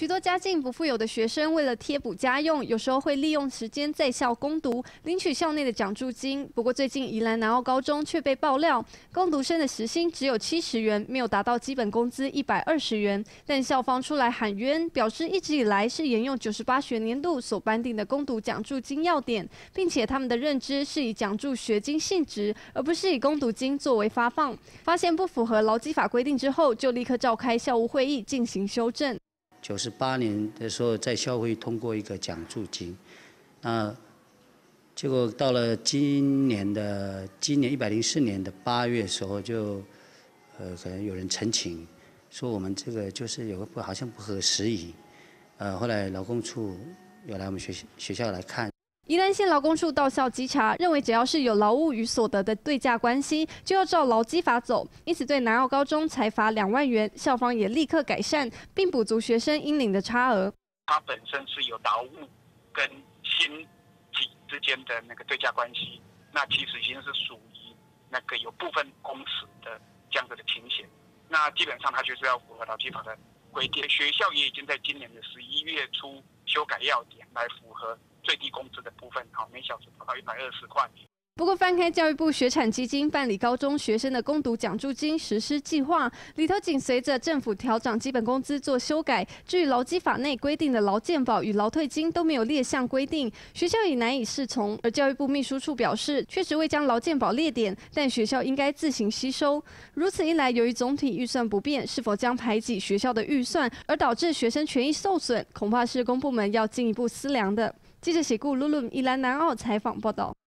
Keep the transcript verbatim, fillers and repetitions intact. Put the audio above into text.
许多家境不富有的学生，为了贴补家用，有时候会利用时间在校攻读，领取校内的奖助金。不过，最近宜兰南澳高中却被爆料，攻读生的时薪只有七十元，没有达到基本工资一百二十元。但校方出来喊冤，表示一直以来是沿用九十八学年度所颁定的攻读奖助金要点，并且他们的认知是以奖助学金性质，而不是以攻读金作为发放。发现不符合劳基法规定之后，就立刻召开校务会议进行修正。 九十八年的时候，在校会通过一个奖助金，那结果到了今年的今年一百零四年的八月的时候就，呃，可能有人陈情说我们这个就是有个不好像不合时宜，呃，后来劳工处有来我们学学校来看。 宜兰县劳工处到校稽查，认为只要是有劳务与所得的对价关系，就要照劳基法走，因此对南澳高中裁罚两万元，校方也立刻改善，并补足学生应领的差额。 它本身是有劳务跟薪给之间的那个对价关系，那其实已经是属于那个有部分工时的这样子的情形。那基本上它就是要符合劳基法的规定，学校也已经在今年的十一月初修改要点来符合。 最低工资的部分，好，每小时达到一百二十块。 不过，翻开教育部学产基金办理高中学生的攻读奖助金实施计划里头，紧随着政府调涨基本工资做修改。至于劳基法内规定的劳健保与劳退金都没有列项规定，学校也难以适从。而教育部秘书处表示，确实未将劳健保列点，但学校应该自行吸收。如此一来，由于总体预算不变，是否将排挤学校的预算，而导致学生权益受损，恐怕是公部门要进一步思量的。记者写顾露露宜兰南澳采访报道。